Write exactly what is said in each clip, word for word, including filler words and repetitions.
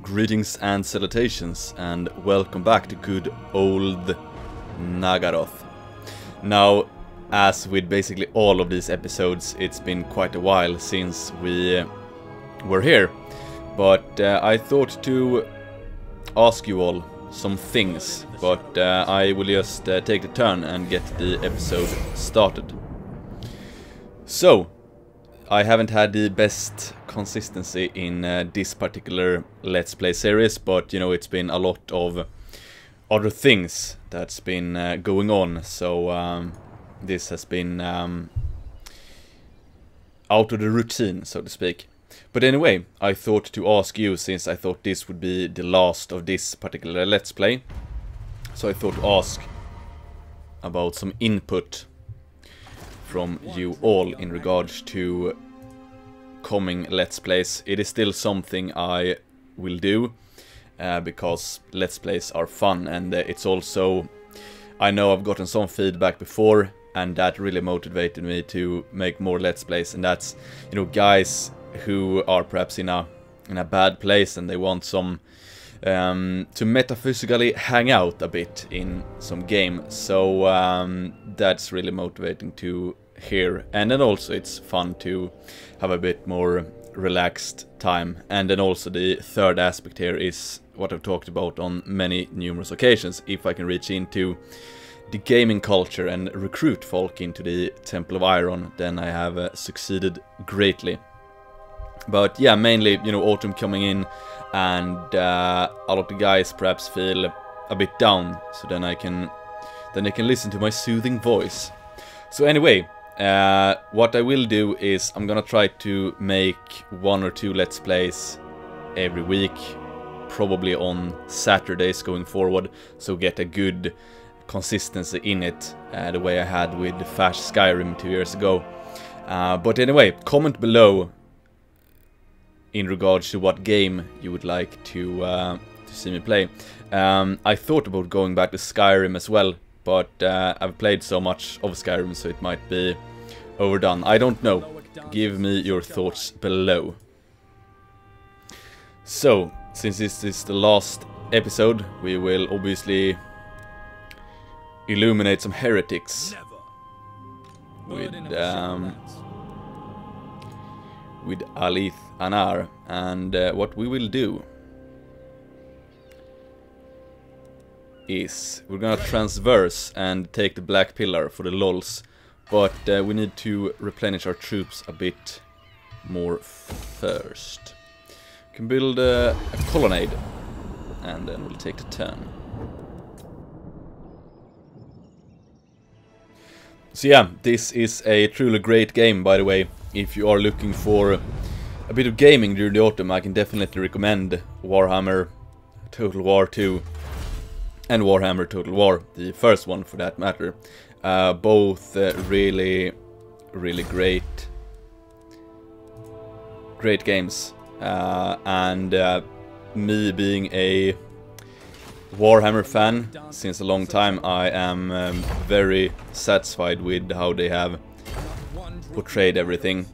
Greetings and salutations, and welcome back to good old Nagaroth. Now, as with basically all of these episodes, it's been quite a while since we uh, were here, but uh, I thought to ask you all some things, but uh, I will just uh, take the turn and get the episode started. So, I haven't had the best consistency in uh, this particular Let's Play series, but you know, it's been a lot of other things that's been uh, going on, so um, this has been um, out of the routine, so to speak. But anyway, I thought to ask you, since I thought this would be the last of this particular Let's Play, so I thought to ask about some input from you all in regards to coming Let's Plays. It is still something I will do uh, because Let's Plays are fun, and uh, it's also, I know I've gotten some feedback before, and that really motivated me to make more Let's Plays, and that's, you know, guys who are perhaps in a in a bad place and they want some um, to metaphysically hang out a bit in some game. So um, that's really motivating to hear, and then also it's fun to have a bit more relaxed time. And then also the third aspect here is what I've talked about on many numerous occasions: if I can reach into the gaming culture and recruit folk into the Temple of Iron, then I have uh, succeeded greatly. But yeah, mainly, you know, autumn coming in, and uh, a lot of guys perhaps feel a bit down, so then I can then they can listen to my soothing voice. So anyway, uh, what I will do is I'm gonna try to make one or two Let's Plays every week, probably on Saturdays going forward, so get a good consistency in it, uh, the way I had with Fash Skyrim two years ago. Uh, but anyway, comment below in regards to what game you would like to, uh, to see me play. Um, I thought about going back to Skyrim as well, but uh, I've played so much of Skyrim, so it might be overdone. I don't know. Give me your thoughts below. So, since this is the last episode, we will obviously illuminate some heretics with um, with Alith Anar, and uh, what we will do is we're gonna transverse and take the Black Pillar for the lols, but uh, we need to replenish our troops a bit more first. We can build uh, a colonnade, and then we'll take the turn. So yeah, this is a truly great game, by the way. If you are looking for a bit of gaming during the autumn, I can definitely recommend Warhammer Total War two and Warhammer Total War, the first one for that matter. Uh, both uh, really, really great, great games. Uh, and uh, me being a Warhammer fan since a long time, I am um, very satisfied with how they have portrayed everything.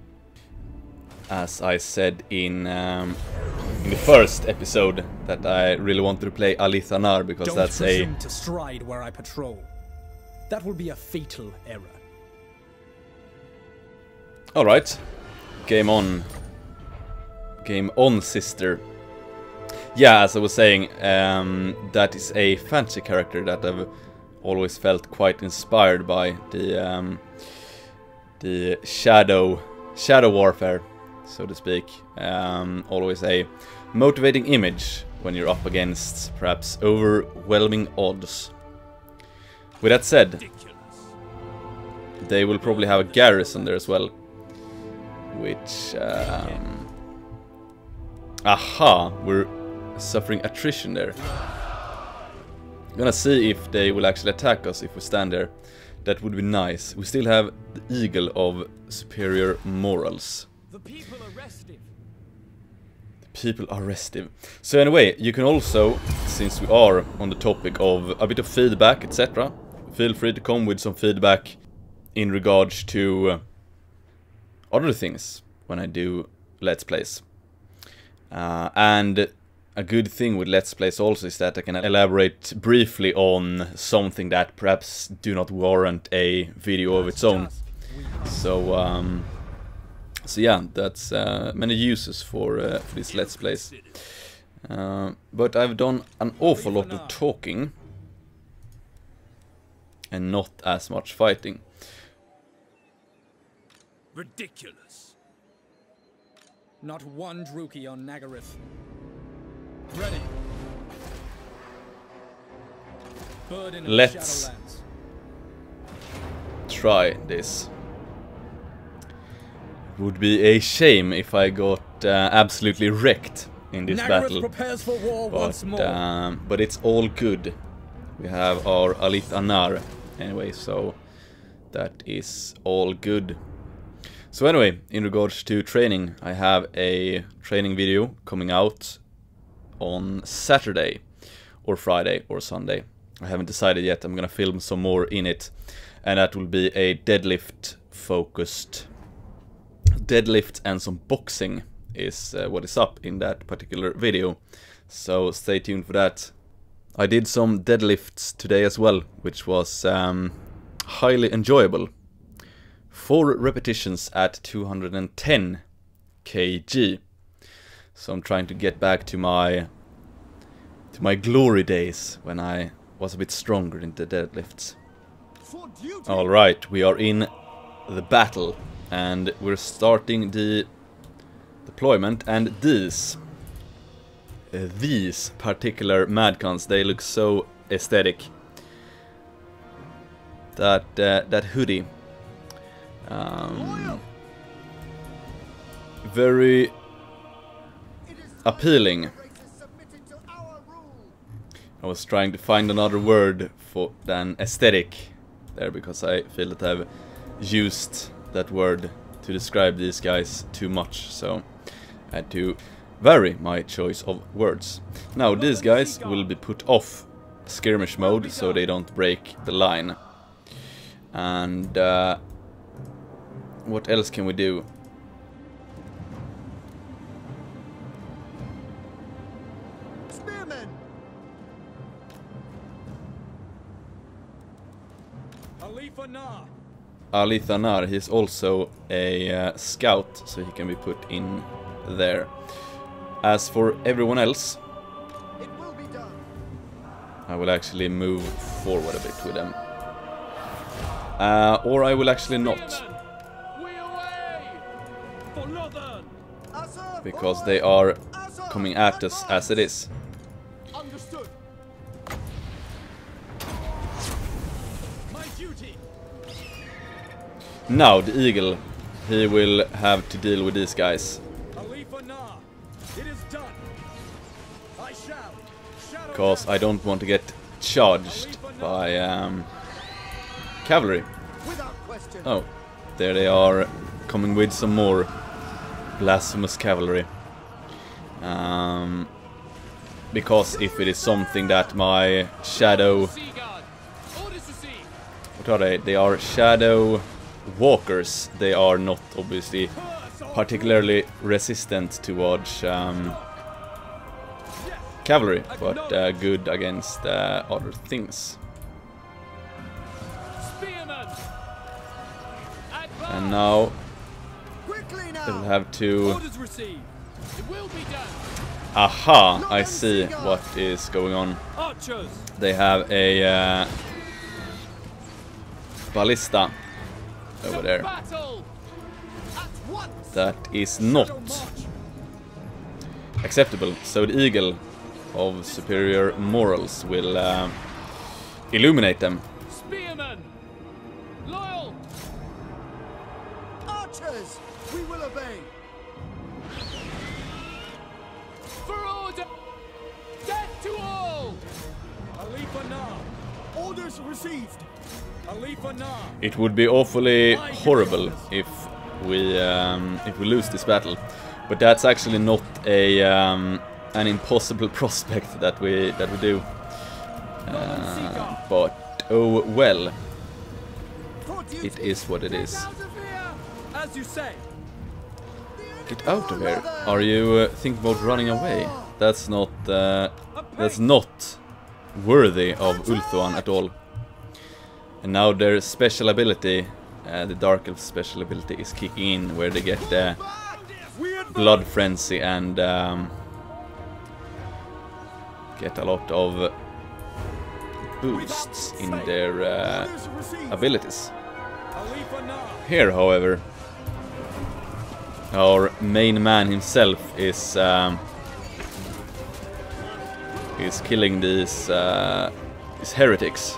As I said in um, in the first episode, that I really wanted to play Alith Anar because Don't that's a to stride where I patrol. That will be a fatal error. All right, game on, game on, sister. Yeah, as I was saying, um, that is a fantasy character that I've always felt quite inspired by, the um, the shadow shadow warfare, so to speak. Um, always a motivating image when you're up against perhaps overwhelming odds. With that said, they will probably have a garrison there as well, which um, aha, we're suffering attrition there. Gonna see if they will actually attack us if we stand there. That would be nice. We still have the Eagle of Superior Morals. The people are restive. The people are restive. So anyway, you can also, since we are on the topic of a bit of feedback, et cetera, feel free to come with some feedback in regards to other things when I do Let's Plays. Uh, and a good thing with Let's Plays also is that I can elaborate briefly on something that perhaps do not warrant a video of its own. So, um, so yeah, that's uh, many uses for, uh, for these Let's Plays. Uh, but I've done an awful lot of talking and not as much fighting. Ridiculous. Not one Druchii on Nagaryth. Ready. Burden in Let's the Shadowlands. Try this. Would be a shame if I got uh, absolutely wrecked in this Nagaryth battle. prepares for war once But, more. um, but it's all good. We have our Alith Anar anyway, so that is all good. So anyway, in regards to training, I have a training video coming out on Saturday or Friday or Sunday. I haven't decided yet. I'm gonna film some more in it, and that will be a deadlift focused deadlift, and some boxing is uh, what is up in that particular video. So stay tuned for that. I did some deadlifts today as well, which was um, highly enjoyable. Four repetitions at two hundred ten kilograms. So I'm trying to get back to my to my glory days when I was a bit stronger in the deadlifts. All right, we are in the battle and we're starting the deployment, and these uh, these particular Madcons, they look so aesthetic. That uh, that hoodie, um, very appealing. I was trying to find another word for than aesthetic there, because I feel that I've used that word to describe these guys too much, so I had to vary my choice of words. Now these guys will be put off skirmish mode so they don't break the line. And uh, what else can we do? Spearmen. Alith Anar. Alith Anar, he's also a uh, scout, so he can be put in there. As for everyone else, It will be done. I will actually move forward a bit with them. Uh, or I will actually not, because they are coming at us as it is. Understood. My duty. Now the eagle, he will have to deal with these guys, Alith Anar. It is done. I shall. Shadow because I don't want to get charged by um, cavalry. without question. Oh, there they are, coming with some more blasphemous cavalry. Um, because if it is something that my shadow... What are they? They are shadow walkers. They are not obviously particularly resistant towards um, cavalry, but uh, good against uh, other things. And now they will have to... Orders received. It will be done. Aha! I see what is going on. Archers. They have a uh, ballista over there. Battle. At once. That is not acceptable. So the eagle of superior morals will uh, illuminate them. Spearmen. Loyal. Archers. We will obey. For order. Death to all. Alith Anar. Orders received. Alith Anar. It would be awfully horrible if we um, if we lose this battle, but that's actually not a um, an impossible prospect that we that we do. Uh, but oh well, it is what it is. As you say. Get out of here! Are you uh, thinking about running away? that's not uh, that's not worthy of Ulthuan at all. And now their special ability, uh, the Dark Elf special ability, is kicking in, where they get the Blood Frenzy and um, get a lot of boosts in their uh, abilities. Here, however, our main man himself is um, is killing these uh, these heretics.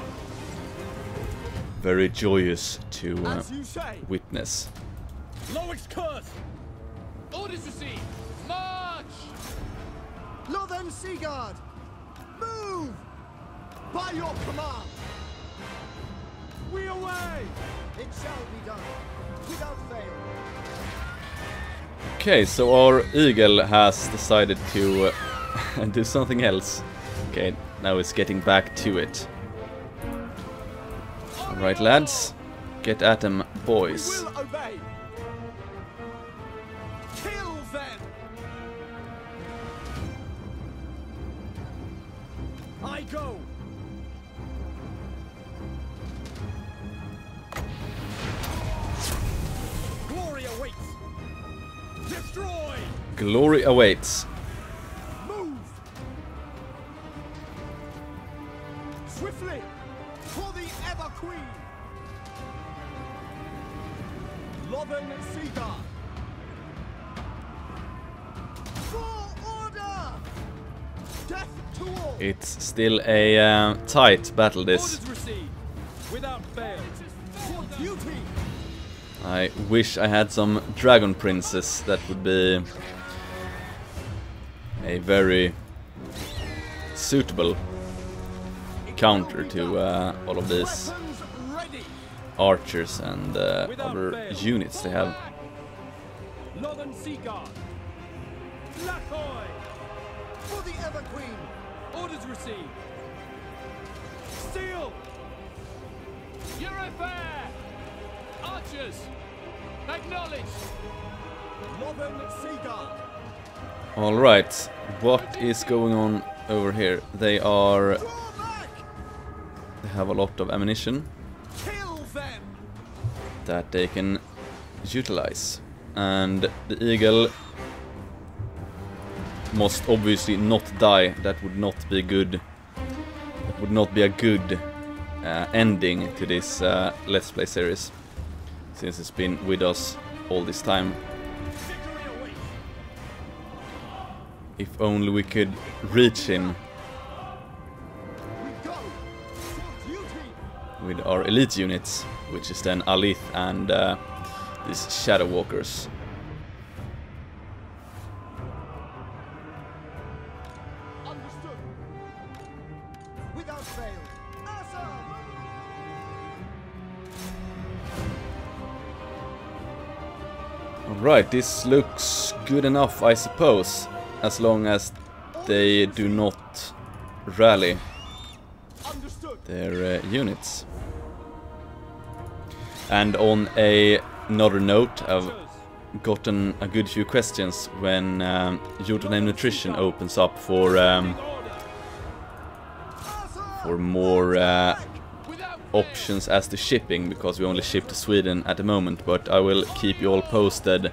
Very joyous to uh, witness. Loic's curse! Orders received! March! Northern Sea Guard! Move! By your command! We away! It shall be done, without fail. Okay, so our eagle has decided to uh, do something else. Okay, now it's getting back to it. Alright, lads, get at them, boys. We will obey! Kill them! I go! Glory awaits! Destroy! Glory awaits. Move! Swiftly! For the Ever Queen! Lothern Sea Guard! For order! Death to all! It's still a uh, tight battle, this. Orders received! Without fail! For duty! I wish I had some Dragon Princes. That would be a very suitable counter to uh, all of these Weapons ready! archers and uh, other units they have. Lothern Sea Guard! Lachoy! For the Ever Queen! Orders received! Steel! Eurofair! Archers! Acknowledged! Lothern Sea Guard! Alright, what is going on over here? They are... Draw back! They have a lot of ammunition Kill them! that they can utilize. And the eagle must obviously not die. That would not be good. That would not be a good uh, ending to this uh, Let's Play series, since it's been with us all this time. Victory awaits! If only we could reach him We go! For duty! with our elite units, which is then Alith and uh, these Shadow Walkers. Understood! Without fail! Asa! Alright, this looks good enough, I suppose, as long as they do not rally Understood! their uh, units. And on a, another note, I've gotten a good few questions when um, Jotunheim Nutrition opens up for um, for more uh, options as to shipping, because we only ship to Sweden at the moment, but I will keep you all posted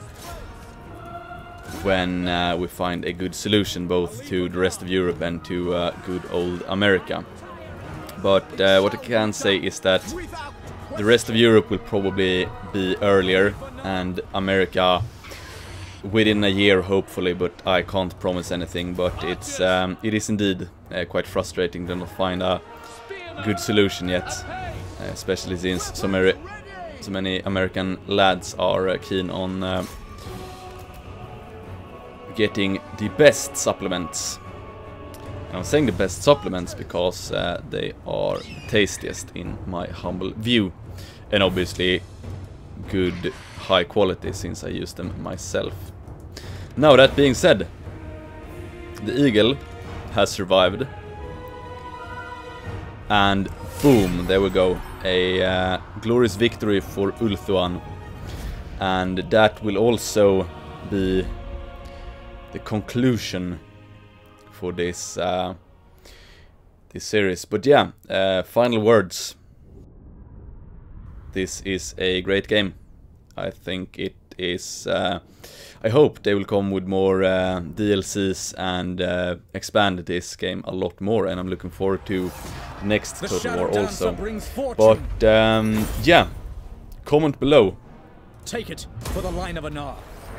when uh, we find a good solution, both to the rest of Europe and to uh, good old America. But uh, what I can say is that the rest of Europe will probably be earlier, and America within a year, hopefully, but I can't promise anything. But it's um, it is indeed uh, quite frustrating to not find a good solution yet, uh, especially since so many, so many American lads are uh, keen on uh, getting the best supplements. And I'm saying the best supplements because uh, they are the tastiest in my humble view, and obviously good high quality since I use them myself. Now, that being said, the eagle has survived, and boom, there we go, a uh, glorious victory for Ulthuan, and that will also be the conclusion for this uh, this series. But yeah, uh, final words. This is a great game. I think it is. Uh, I hope they will come with more uh, D L Cs and uh, expand this game a lot more, and I'm looking forward to next The Total Shadow War Dancer also. brings fortune. But um, yeah, comment below. Take it for the line of Anar.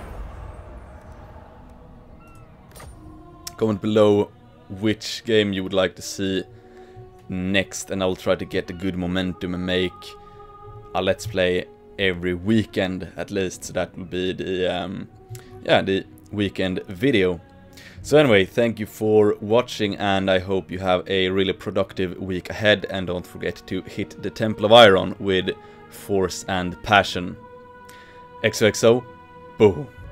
Comment below which game you would like to see next, and I will try to get a good momentum and make a Let's Play every weekend at least. So that will be the um, yeah the weekend video. So anyway, thank you for watching, and I hope you have a really productive week ahead, and don't forget to hit the Temple of Iron with force and passion. X O X O, boom.